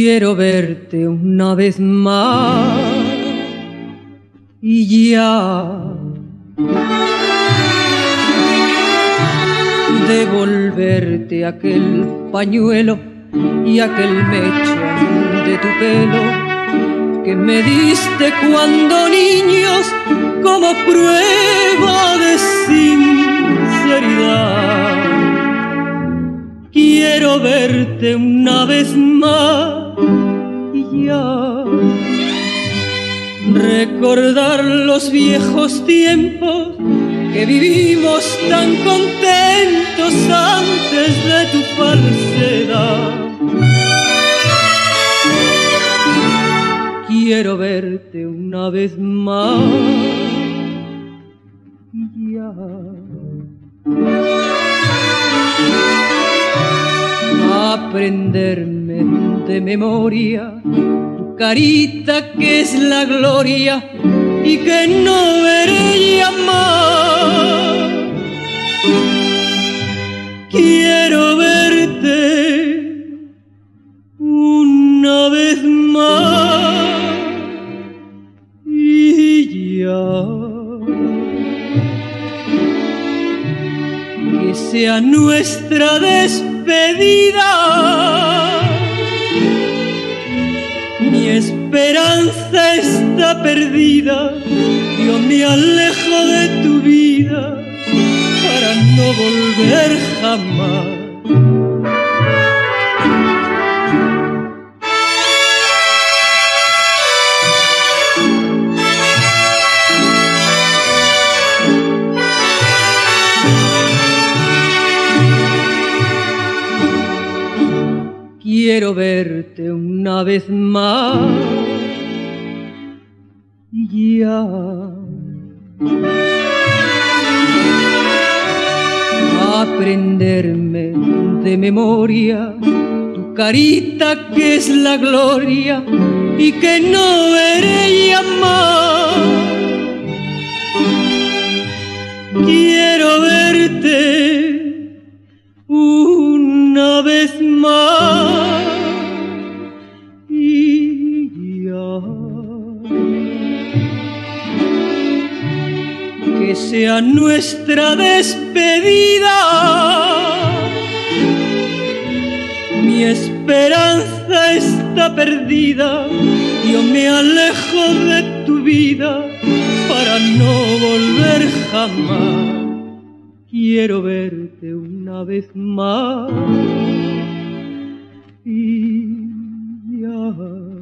Quiero verte una vez más y ya devolverte aquel pañuelo y aquel mechón de tu pelo que me diste cuando niños como prueba de sinceridad. Quiero verte una vez más y ya recordar los viejos tiempos que vivimos tan contentos antes de tu falsedad. Quiero verte una vez más y ya aprenderme de memoria tu carita que es la gloria y que no veré ya más. Quiero verte una vez más y ya. Que sea nuestra despedida. Mi esperanza está perdida, yo me alejo de tu vida para no volver jamás. Quiero verte una vez más y ya aprenderme de memoria tu carita que es la gloria y que no veré ya más. Quiero verte una vez más y ya. Que sea nuestra despedida. Mi esperanza está perdida, yo me alejo de tu vida para no volver jamás. Quiero verte una vez más y ya.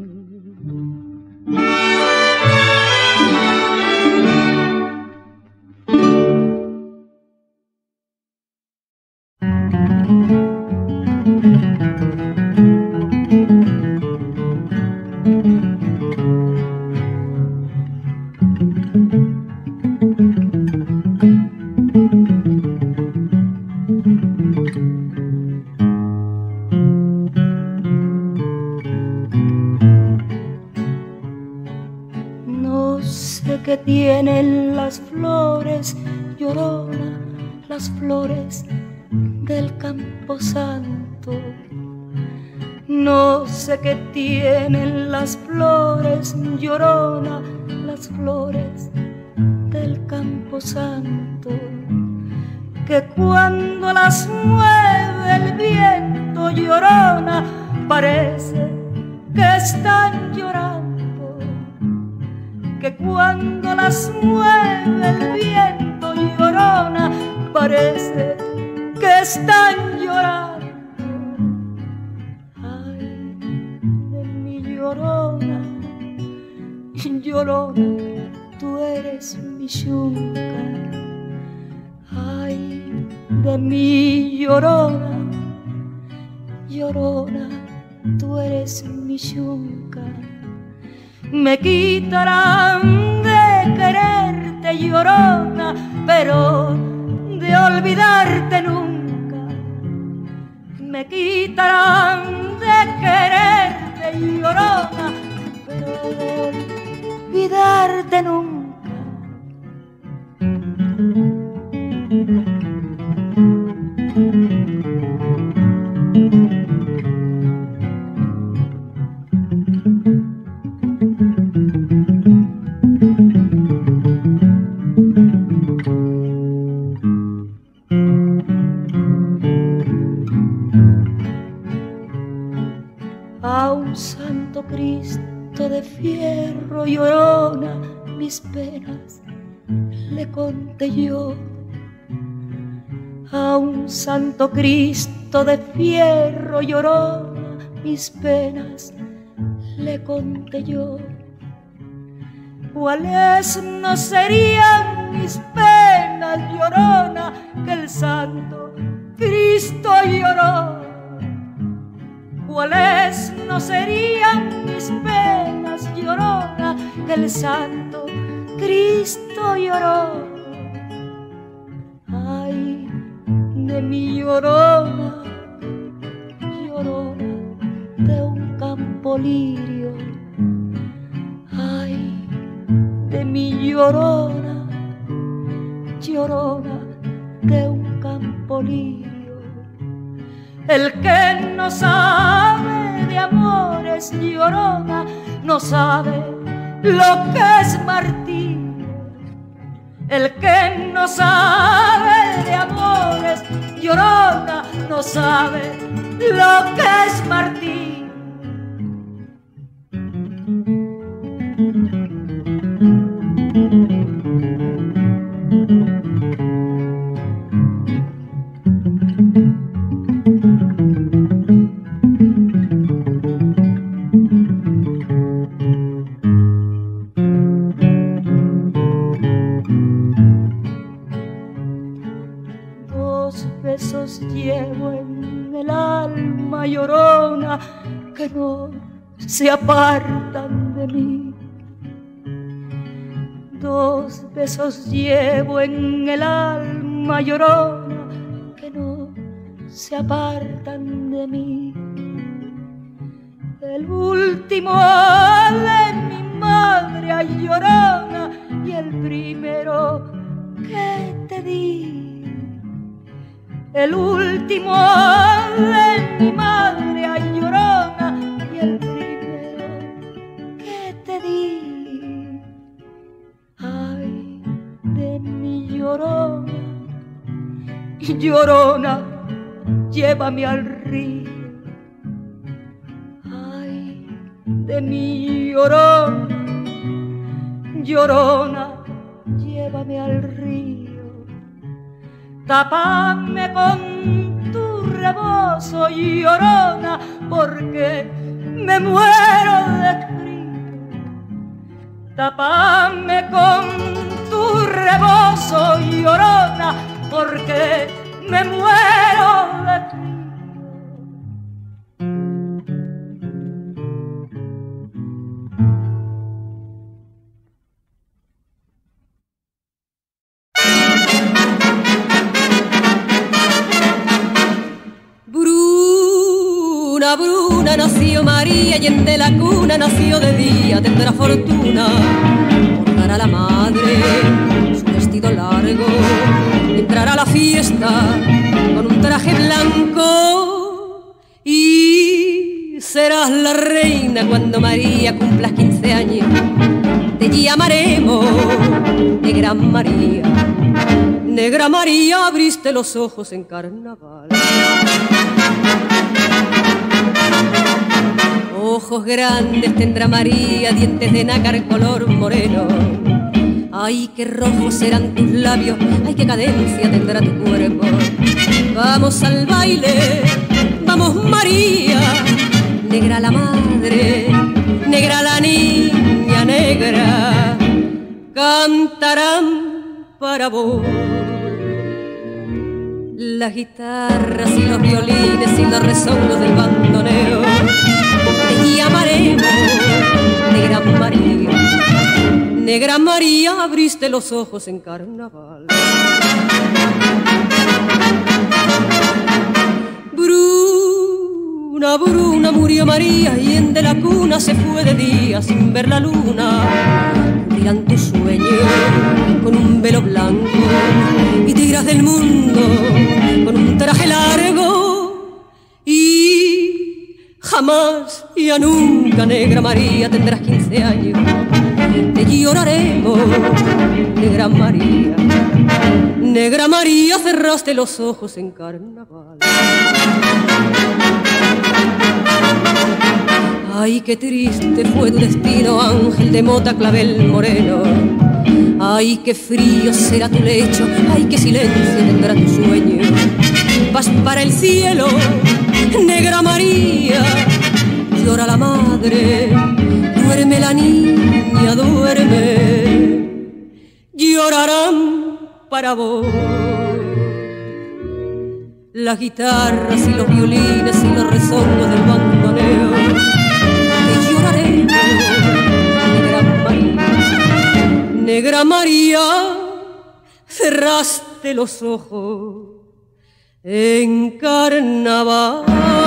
Que tienen las flores, Llorona, las flores del Camposanto. No sé qué tienen las flores, Llorona, las flores del Camposanto, que cuando las mueve el viento, Llorona, parece que están llorando. Que cuando las mueve el viento, Llorona, parece que están llorando. Ay, de mi Llorona, Llorona, tú eres mi yunca. Ay, de mi Llorona, Llorona, tú eres mi yunca. Me quitarán de quererte, Llorona, pero de olvidarte nunca. Me quitarán de quererte, Llorona, pero de olvidarte nunca. A un santo Cristo de fierro llorona mis penas le conté yo. A un santo Cristo de fierro llorona mis penas le conté yo. ¿Cuáles no serían mis penas, llorona, que el santo Cristo lloró? ¿Cuáles no serían mis penas, llorona, que el santo Cristo lloró? Ay, de mi llorona, llorona de un campo lirio. Ay, de mi llorona, llorona de un campo lirio. El que no sabe de amores, llorona, no sabe lo que es martirio. El que no sabe de amores, llorona, no sabe lo que es martirio. Llevo en el alma, llorona, que no se apartan de mí. 2 besos llevo en el alma, llorona, que no se apartan de mí. El último de mi madre, ay, llorona, y el primero que te di. El último de mi madre, ay, llorona, y el primero que te di. Ay, de mi llorona, llorona, llévame al río. Ay, de mi llorona, llorona, llévame al río. Tápame con tu rebozo, llorona, porque me muero de frío. Tápame con tu rebozo, llorona, porque me muero de frío. Bruna nació María y en de la cuna nació de día, tendrá fortuna, bordará la madre su vestido largo, entrará a la fiesta con un traje blanco y serás la reina cuando María cumplas 15 años. Te llamaremos Negra María. Negra María, abriste los ojos en carnaval. Ojos grandes tendrá María, dientes de nácar color moreno. Ay, qué rojos serán tus labios, ay, qué cadencia tendrá tu cuerpo. Vamos al baile, vamos María. Negra la madre, negra la niña negra, cantarán para vos. Las guitarras y los violines y los rezongos del bandoneo. Te llamaremos Negra María. Negra María, abriste los ojos en carnaval. Bruna, Bruna, murió María y en de la cuna se fue de día sin ver la luna. Dirán tus sueños con un velo blanco y te irás del mundo con un traje largo y jamás, ya nunca, Negra María, tendrás 15 años. Te lloraremos, Negra María. Negra María, cerraste los ojos en carnaval. Ay, qué triste fue tu destino, ángel de mota, clavel moreno. Ay, qué frío será tu lecho, ay, qué silencio tendrá tu sueño. Vas para el cielo, negra María, llora la madre, duerme la niña, duerme. Llorarán para vos las guitarras y los violines y los rezongos del bandoneo. Te lloraremos, negra María. Negra María, cerraste los ojos en carnaval.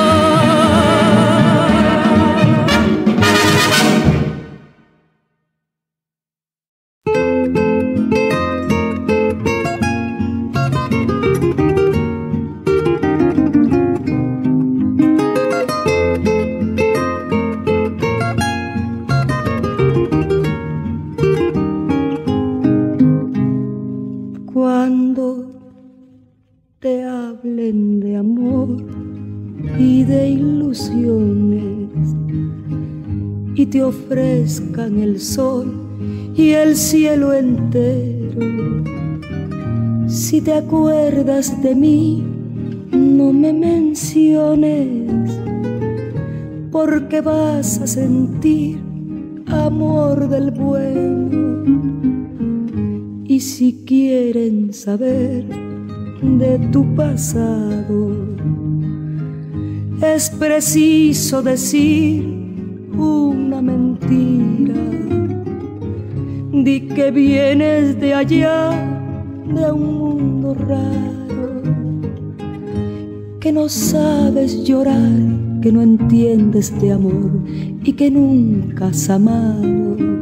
Cuando te hablen de amor y de ilusiones y te ofrezcan el sol y el cielo entero, si te acuerdas de mí, no me menciones, porque vas a sentir amor del bueno. Y si quieren saber de tu pasado, es preciso decir una mentira. Di que vienes de allá, de un mundo raro, que no sabes llorar, que no entiendes de amor y que nunca has amado.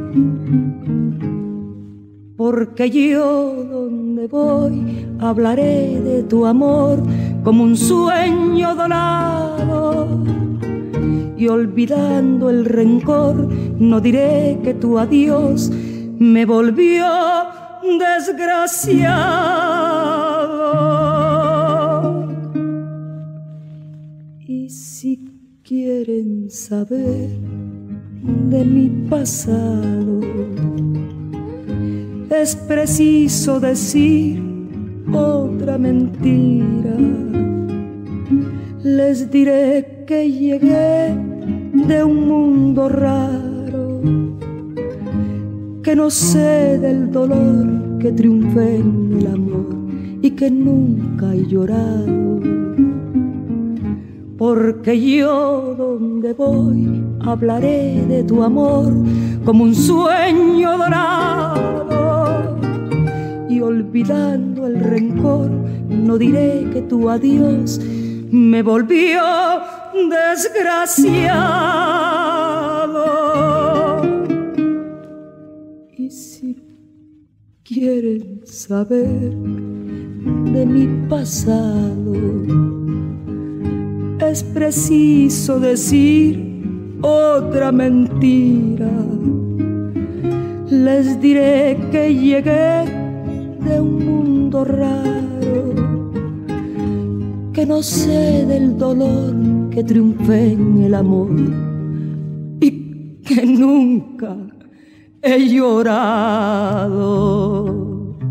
Porque yo donde voy hablaré de tu amor como un sueño dorado, y olvidando el rencor no diré que tu adiós me volvió desgraciado. Y si quieren saber de mi pasado, es preciso decir otra mentira. Les diré que llegué de un mundo raro, que no sé del dolor, que triunfé en el amor y que nunca he llorado. Porque yo donde voy hablaré de tu amor como un sueño dorado, y olvidando el rencor no diré que tu adiós me volvió desgraciado. Y si quieren saber de mi pasado, es preciso decir otra mentira. Les diré que llegué de un mundo raro, que no sé del dolor, que triunfé en el amor y que nunca he llorado.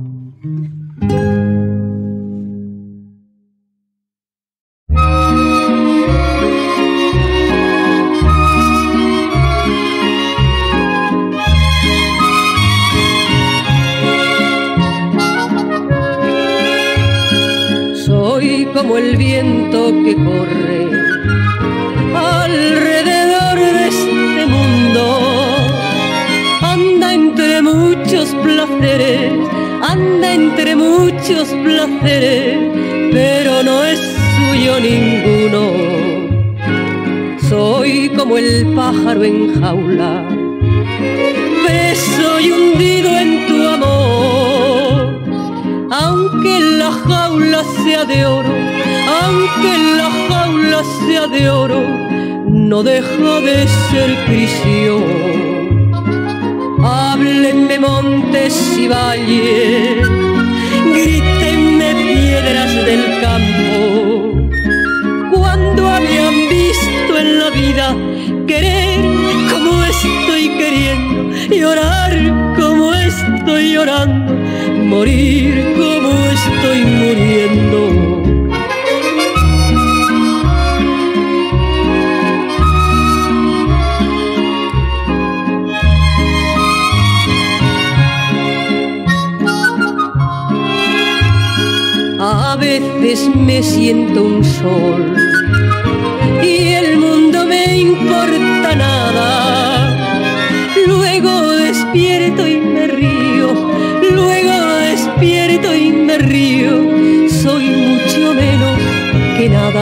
Como el viento que corre alrededor de este mundo, anda entre muchos placeres, anda entre muchos placeres, pero no es suyo ninguno. Soy como el pájaro en jaula, preso y hundido en tu amor. Aunque la jaula sea de oro, aunque la jaula sea de oro, no deja de ser prisión. Háblenme montes y valles, grítenme piedras del campo, cuando habían visto en la vida querer llorar como estoy llorando, morir como estoy muriendo. A veces me siento un sol y el mundo me importa nada. Luego despierto y me río, luego despierto y me río. Soy mucho menos que nada.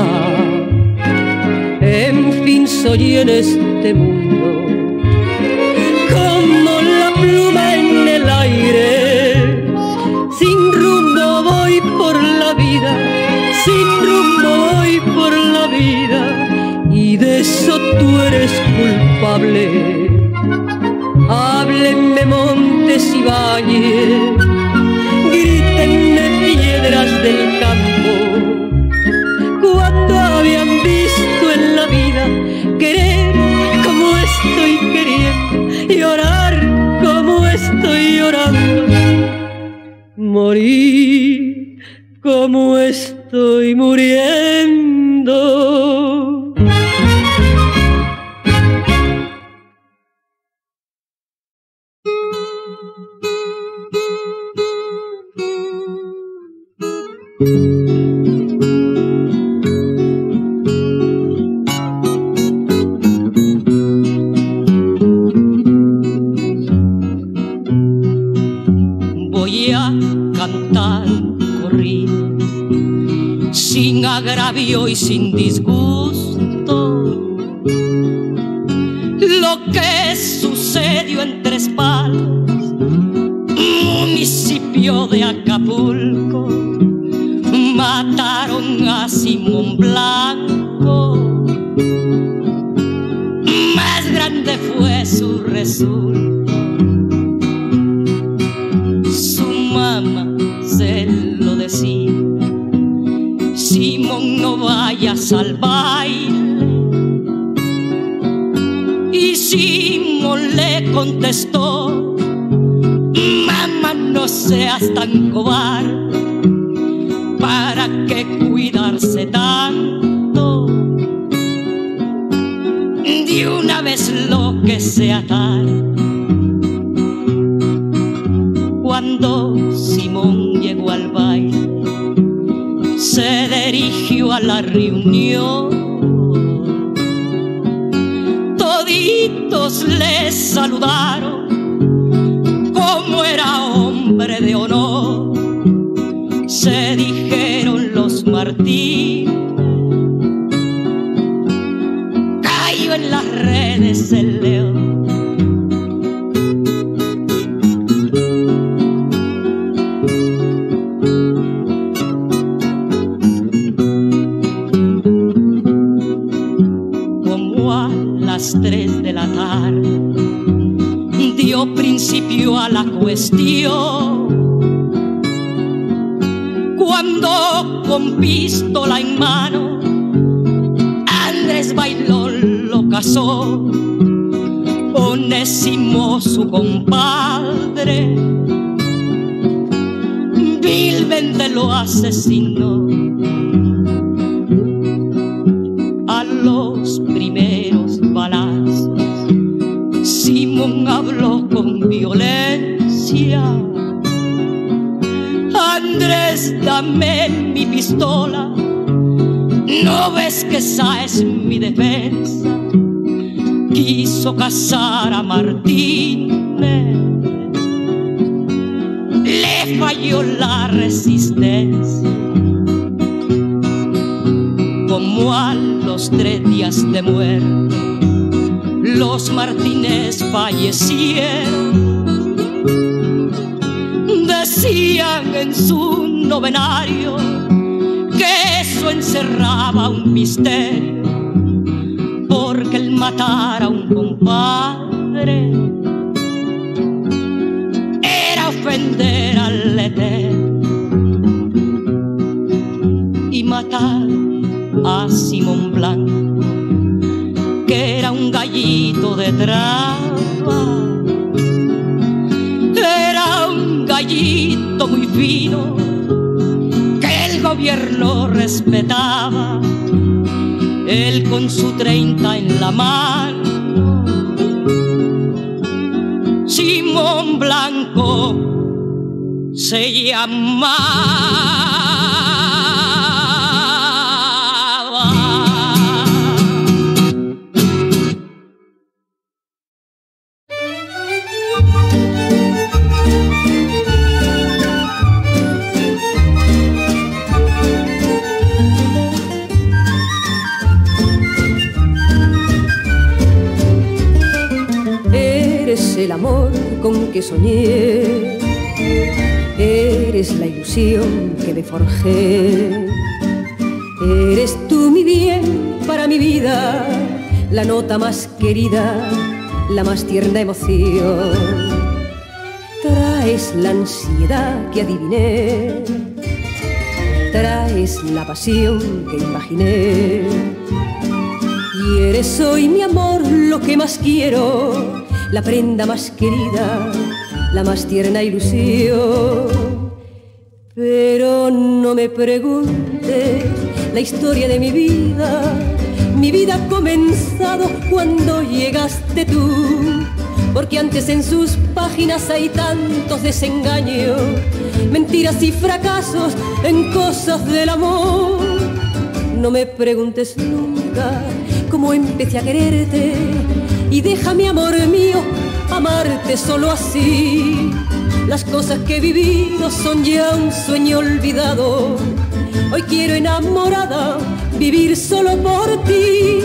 En fin, soy en este mundo como la pluma en el aire. Sin rumbo voy por la vida, sin rumbo voy por la vida, y de eso tú eres culpable. Háblenme montes y valles, grítenme piedras del campo, cuando habían visto en la vida querer como estoy queriendo, llorar como estoy llorando, morir como estoy muriendo. Voy a cantar corrido, sin agravio y sin disgusto, lo que sucedió en Tres Palos, municipio de Acapulco. Mataron a Simón Blanco, más grande fue su resultado. Su mamá se lo decía: Simón, no vayas al baile. Y Simón le contestó: mamá, no seas tan cobarde, ¿para qué cuidarse tanto? De una vez lo que sea tarde. Cuando Simón llegó al baile, se dirigió a la reunión. Toditos le saludaron como era hombre de honor. Se dijeron los Martínez, cayó en las redes el león. Como a las 3 de la tarde dio principio a la cuestión, cuando con pistola en mano Andrés Bailón lo casó. Onésimo, su compadre, vilmente lo asesinó. A los primeros balazos Simón habló con violencia: Andrés, dame mi pistola, ¿no ves que esa es mi defensa? Quiso casar a Martínez, le falló la resistencia. Como a los 3 días de muerte los Martínez fallecieron, decían en su novenario que eso encerraba un misterio, porque el matar a un compadre era ofender al Eterno. Y matar a Simón Blanco, que era un gallito de traba, sellito muy fino que el gobierno respetaba. Él con su 30 en la mano, Simón Blanco se llamaba. El amor con que soñé, eres la ilusión que me forjé, eres tú mi bien para mi vida, la nota más querida, la más tierna emoción. Traes la ansiedad que adiviné, traes la pasión que imaginé, y eres hoy mi amor lo que más quiero, la prenda más querida, la más tierna ilusión. Pero no me preguntes la historia de mi vida ha comenzado cuando llegaste tú, porque antes en sus páginas hay tantos desengaños, mentiras y fracasos en cosas del amor. No me preguntes nunca cómo empecé a quererte, y déjame, amor mío, amarte solo así. Las cosas que he vivido son ya un sueño olvidado. Hoy quiero, enamorada, vivir solo por ti.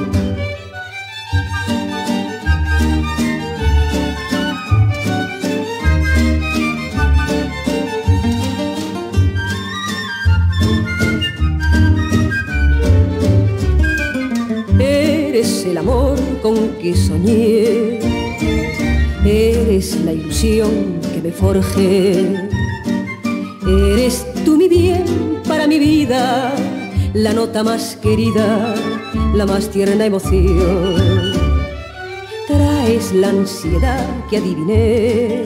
Eres el amor con que soñé, eres la ilusión que me forjé, eres tú mi bien para mi vida, la nota más querida, la más tierna emoción. Traes la ansiedad que adiviné,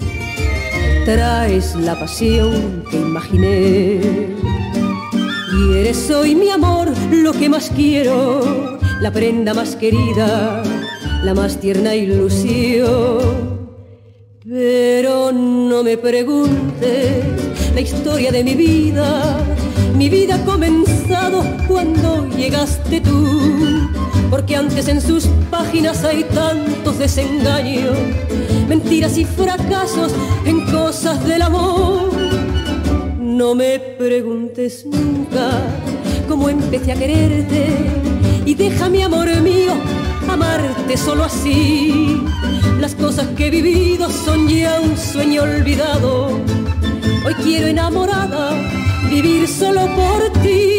traes la pasión que imaginé, y eres hoy mi amor lo que más quiero, la prenda más querida, la más tierna ilusión. Pero no me preguntes la historia de mi vida ha comenzado cuando llegaste tú, porque antes en sus páginas hay tantos desengaños, mentiras y fracasos en cosas del amor. No me preguntes nunca cómo empecé a quererte, y déjame, amor mío, amarte solo así. Las cosas que he vivido son ya un sueño olvidado. Hoy quiero, enamorada, vivir solo por ti.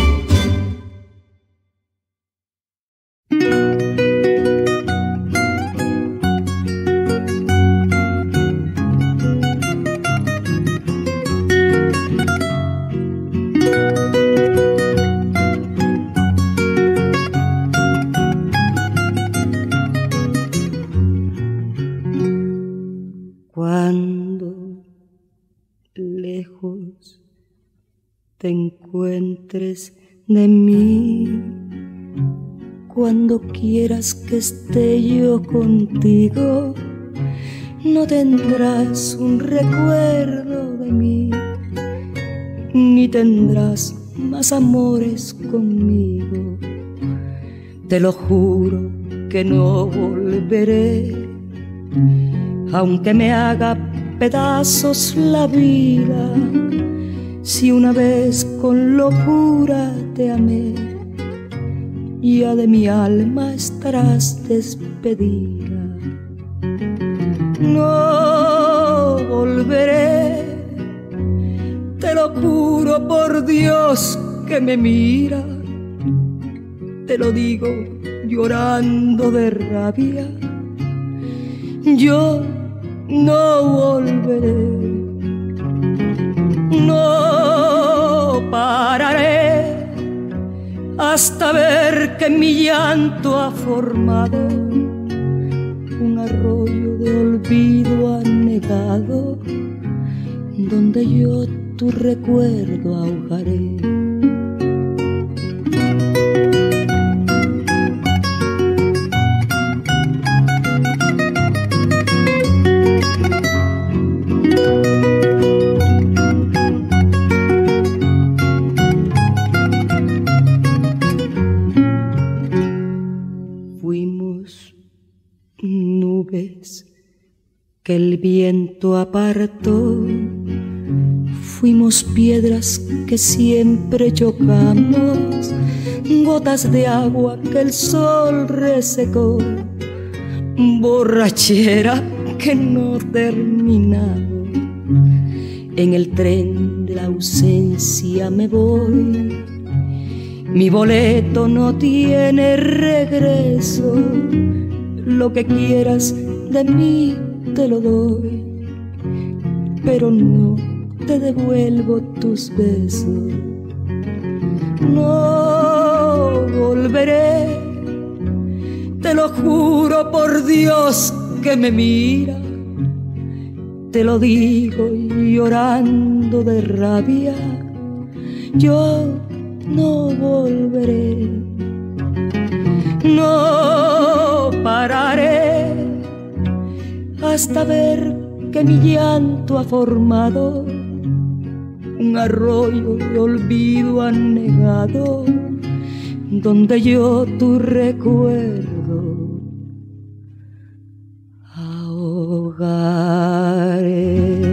Te encuentres de mí, cuando quieras que esté yo contigo, no tendrás un recuerdo de mí, ni tendrás más amores conmigo. Te lo juro que no volveré, aunque me haga pedazos la vida. Si una vez con locura te amé, ya de mi alma estarás despedida. No volveré, te lo juro por Dios que me mira. Te lo digo llorando de rabia. Yo no volveré. No pararé hasta ver que mi llanto ha formado un arroyo de olvido anegado donde yo tu recuerdo ahogaré. Fuimos nubes que el viento apartó, fuimos piedras que siempre chocamos, gotas de agua que el sol resecó, borrachera que no terminamos. En el tren de la ausencia me voy, mi boleto no tiene regreso, lo que quieras de mí te lo doy, pero no te devuelvo tus besos. No volveré, te lo juro por Dios que me mira, te lo digo llorando de rabia, yo no volveré. No pararé hasta ver que mi llanto ha formado un arroyo de olvido anegado, donde yo tu recuerdo ahogaré.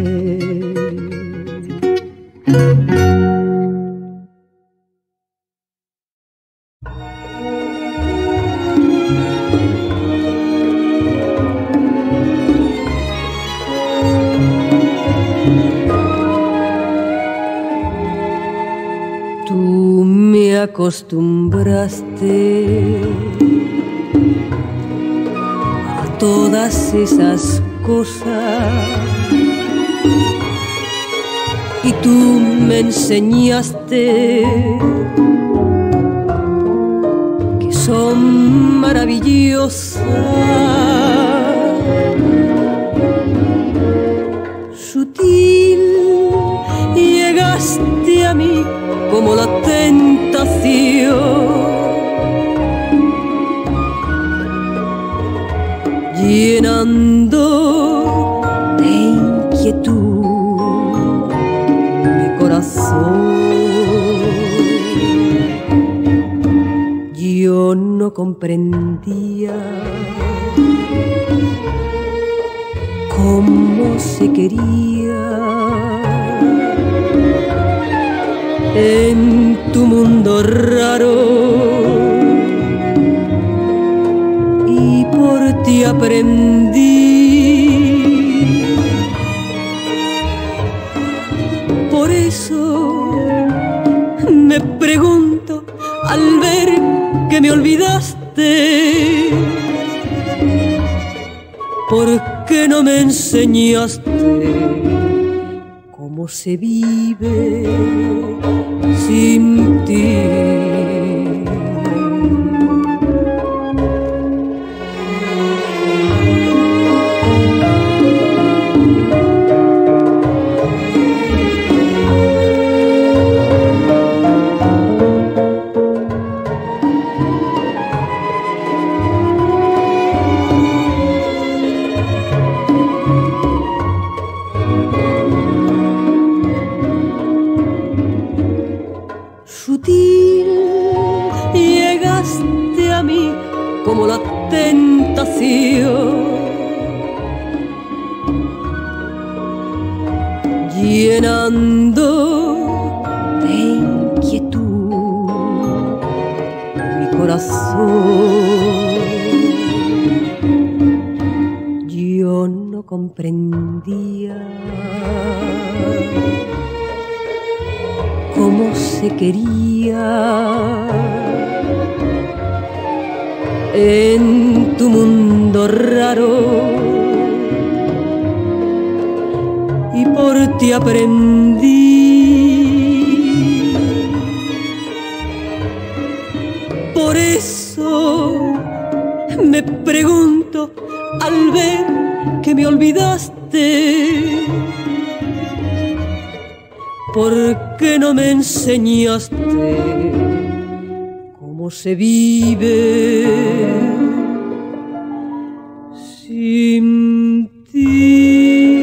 Acostumbraste a todas esas cosas y tú me enseñaste que son maravillosas. Sutil llegaste a mí como la tentación, llenando de inquietud mi corazón. Yo no comprendía cómo se quería en tu mundo raro, y por ti aprendí. Por eso me pregunto al ver que me olvidaste, ¿por qué no me enseñaste cómo se vive sin ti? Llegaste a mí como la tentación, llenando de inquietud mi corazón. Yo no comprendía cómo se quería en tu mundo raro, y por ti aprendí. Por eso me pregunto al ver que me olvidaste, ¿por qué no me enseñaste cómo se vive sin ti?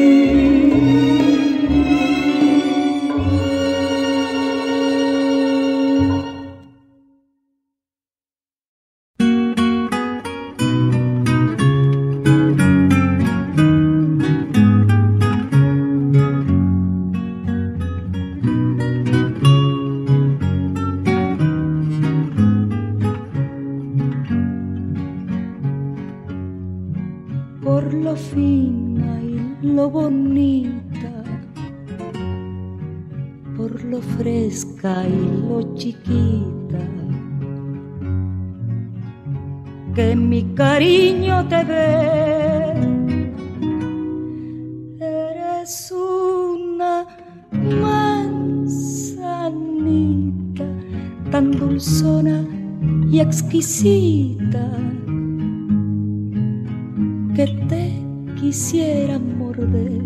Por lo fina y lo bonita, por lo fresca y lo chiquita, que mi cariño te ve. Eres una manzanita tan dulzona y exquisita, que te quisiera morder.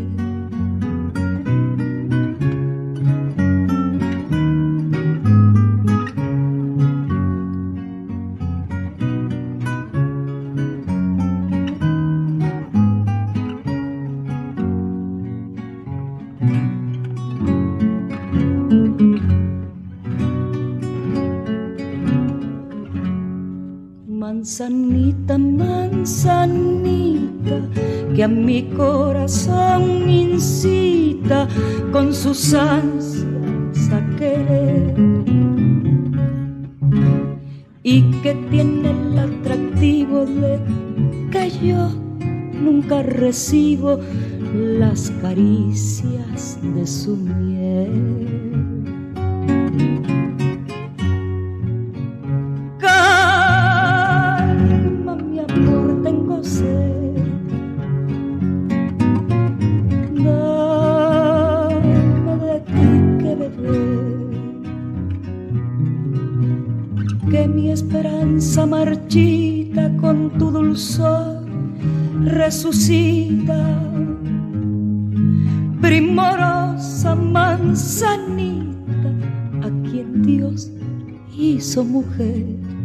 Manzanita, manzanita, que a mi corazón incita con sus ansias a querer, y que tiene el atractivo de que yo nunca recibo las caricias de su miel. Que mi esperanza marchita con tu dulzor resucita. Primorosa manzanita, a quien Dios hizo mujer.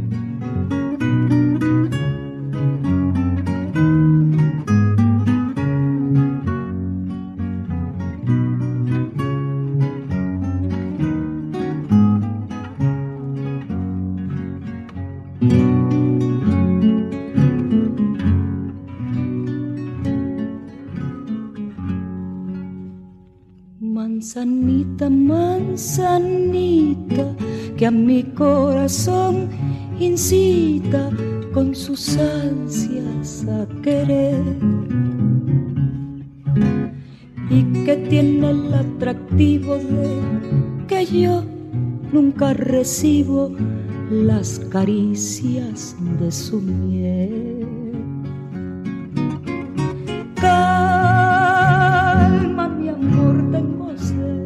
Manzanita, manzanita, que a mi corazón incita con sus ansias a querer, y que tiene el atractivo de que yo nunca recibo las caricias de su miel. Calma, mi amor, tengo sed.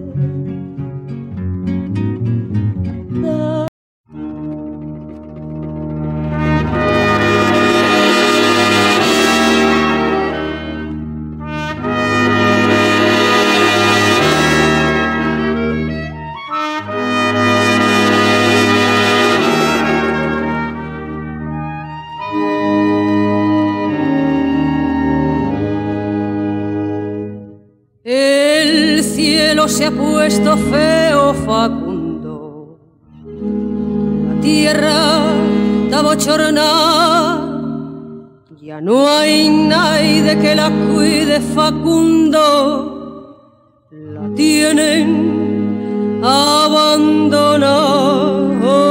El cielo se ha puesto feo, Facundo, la tierra está bochornada, ya no hay nadie que la cuide, Facundo, la tienen abandonada,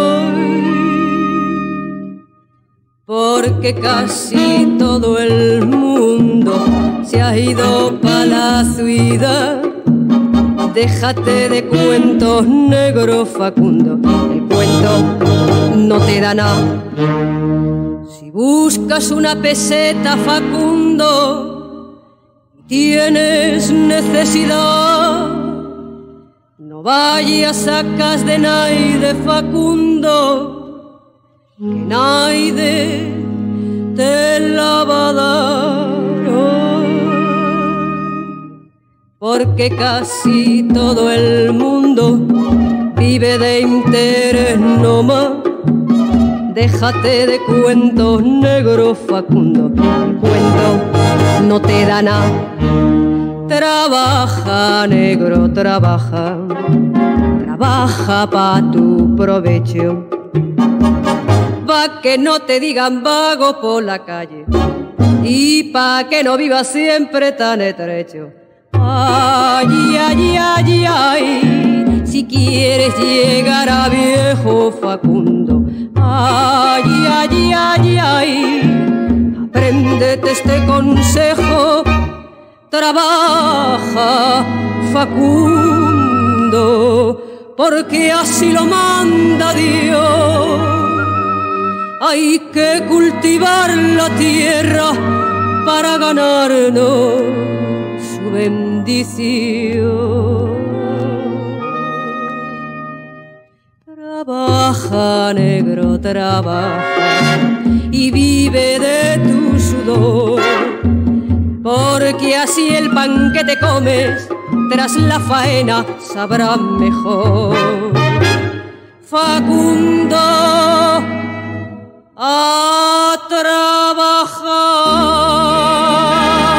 porque casi todo el mundo se ha ido pa' la ciudad. Déjate de cuentos negros, Facundo, el cuento no te da nada. Si buscas una peseta, Facundo, y tienes necesidad, no vayas a casa de naide, Facundo, que naide te la va a dar. porque casi todo el mundo vive de interés nomás. Déjate de cuentos negros, Facundo, el cuento no te da nada. Trabaja, negro, trabaja, trabaja pa' tu provecho, pa' que no te digan vago por la calle y pa' que no vivas siempre tan estrecho. Ay, ay, ay, ay, si quieres llegar a viejo, Facundo, ay, ay, ay, ay, apréndete este consejo. Trabaja, Facundo, porque así lo manda Dios. Hay que cultivar la tierra para ganarnos su bendición. Trabaja, negro, trabaja y vive de tu sudor, porque así el pan que te comes tras la faena sabrá mejor. Facundo, a trabajar.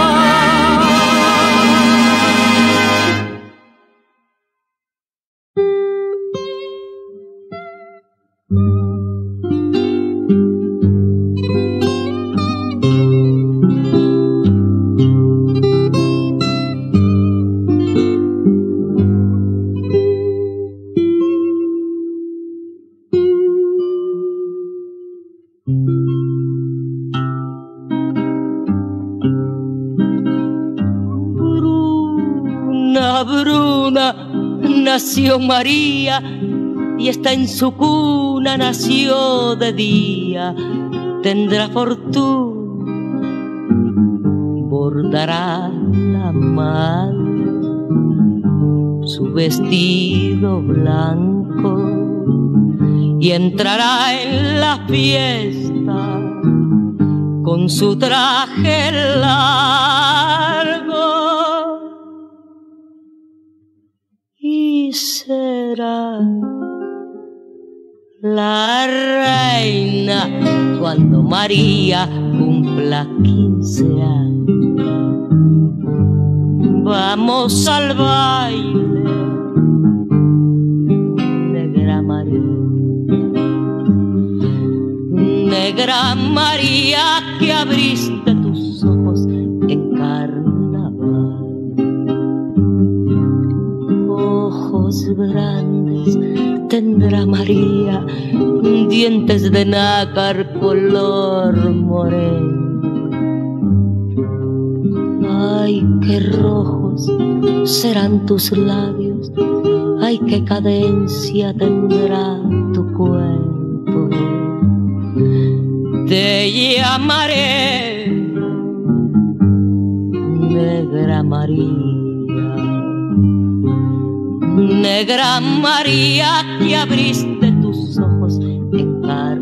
Bruna, nació María y está en su cuna, nació de día. Tendrá fortuna, bordará la madre su vestido blanco y entrará en la fiesta con su traje largo. Y será la reina cuando María cumpla 15 años. Vamos al baile, negra María, negra María, que abriste tus ojos en carnaval. Ojos grandes tendrá María, dientes de nácar color moreno. Ay, qué rojos serán tus labios, ay, qué cadencia tendrá tu cuerpo. Te llamaré negra María, negra María, que abriste tus ojos en carnaval.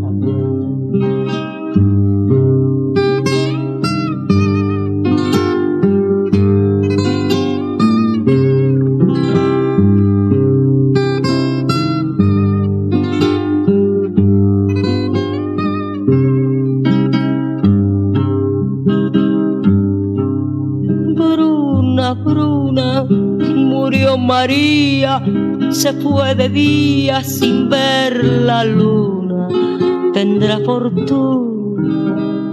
Bruna, Bruna, murió María, se fue de día sin ver la luna. Tendrá fortuna,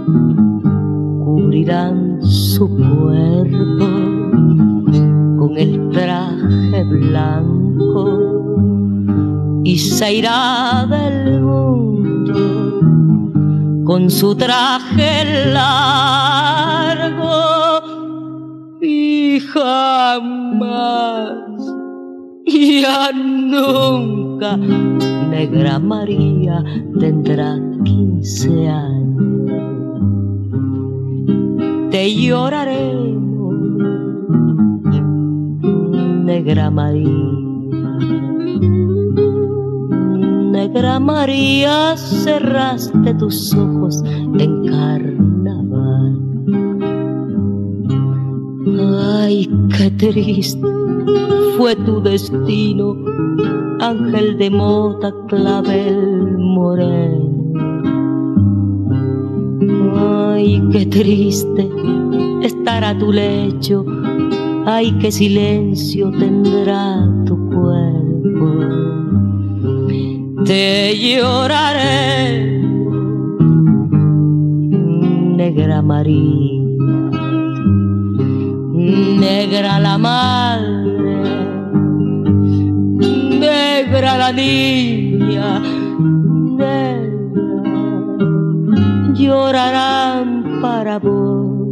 cubrirán su cuerpo con el traje blanco y se irá del mundo con su traje largo. Y jamás, ya nunca, negra María tendrá 15 años. Te lloraremos, negra María, negra María, cerraste tus ojos en carnaval. Ay, qué triste fue tu destino, ángel de mota, clavel moreno. Ay, qué triste estar a tu lecho, ay, qué silencio tendrá tu cuerpo. Te lloraré, negra María, negra la madre, negra la niña, negra, llorarán para vos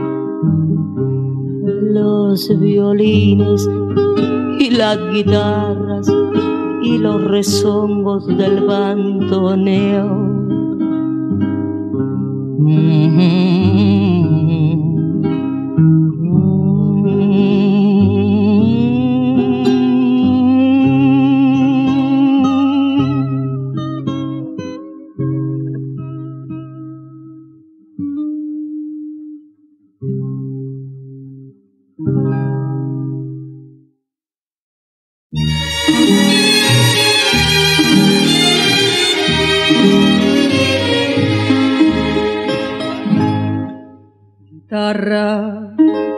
los violines y las guitarras y los rezongos del bandoneón. Guitarra,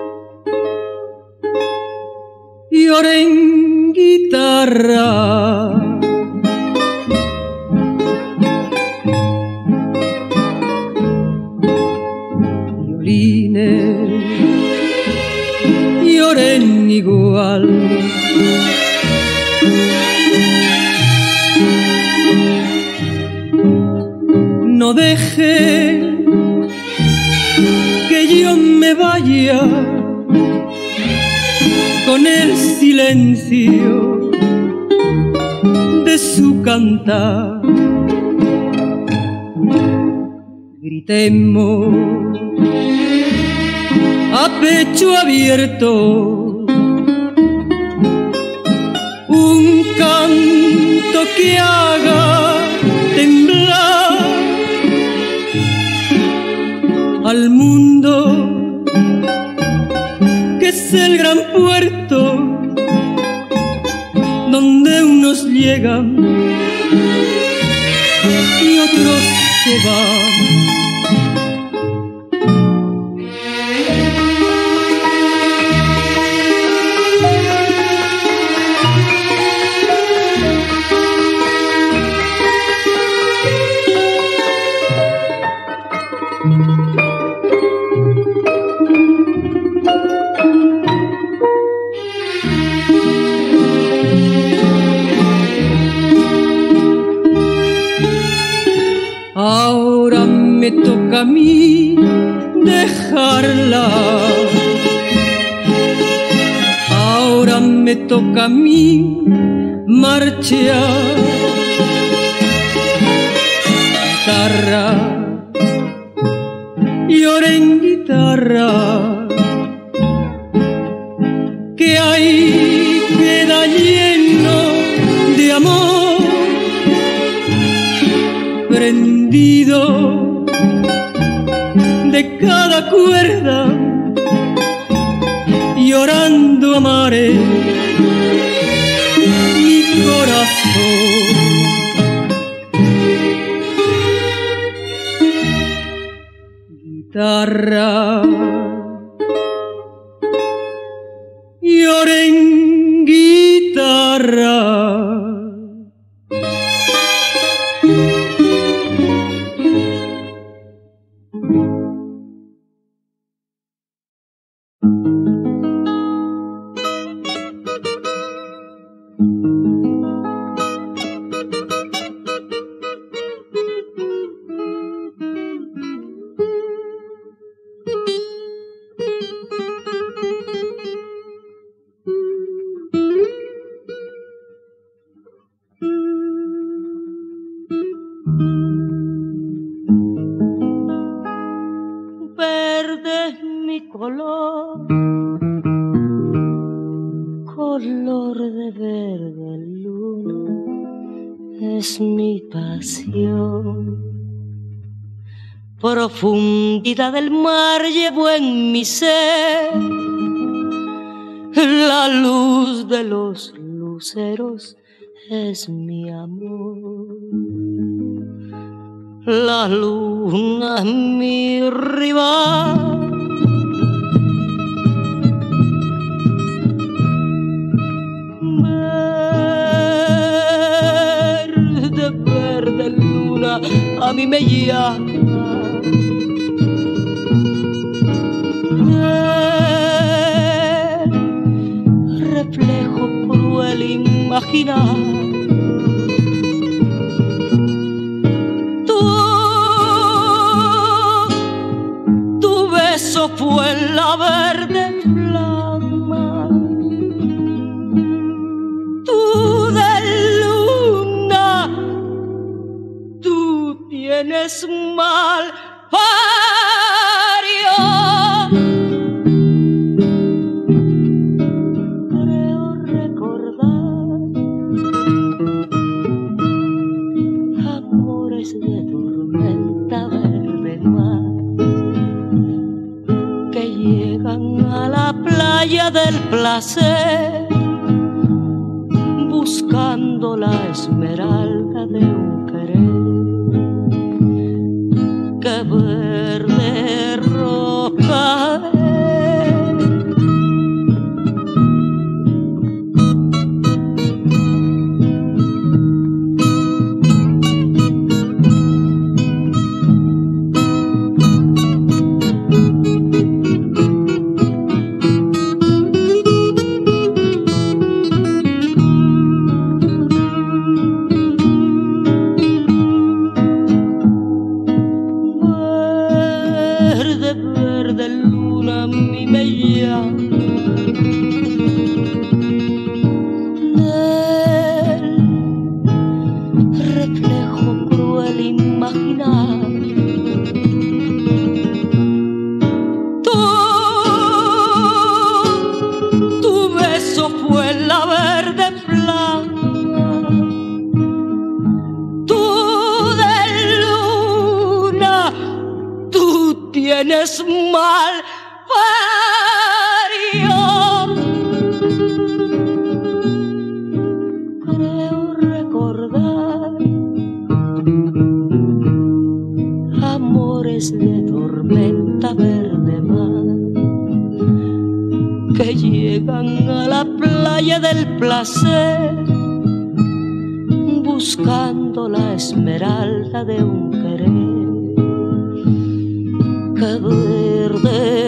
lloren guitarra, violines, lloren igual. No deje que yo me vaya con el silencio de su cantar. Gritemos a pecho abierto un canto que haga temblar al mundo, que es el gran puerto donde unos llegan y otros se van. Ahora me toca a mí dejarla, ahora me toca a mí marchar. Guitarra, lloren guitarra, que ahí queda lleno de amor, prendido de cada cuerda, llorando a mares mi corazón. Guitarra, lloren guitarra, verde es mi color, color de verde luna, es mi pasión. Profundidad del mar llevo en mi ser, La luz de los luceros es mi amor. La luna es mi rival. Verde, verde luna, a mí me llama. Reflejo cruel imaginar. Tu beso fue la verde flama. Tú de luna, tú tienes mal pario. De tormenta verde mar que llegan a la playa del placer buscando la esmeralda de un querer que verde roca tienes mal pario. Creo recordar amores de tormenta verde mar que llegan a la playa del placer buscando la esmeralda de un querer que verde